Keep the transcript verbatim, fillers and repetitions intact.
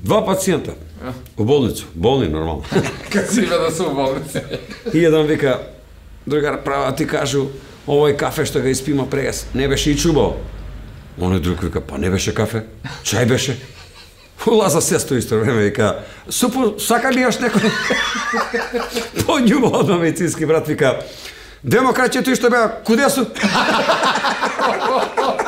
Два пациента у болницу, болни нормално. Kad si ima da su u bolnici. И еден вика, другар, права ти кажу, овој кафе што го испима прегас, не беше и чубаво. Оној друг вика, па не беше кафе, чај беше. Улаза сесто исто време, вика, супу, сака ли још некој? Поњува одма медицински брат, вика, демократијето и што беа, куде су?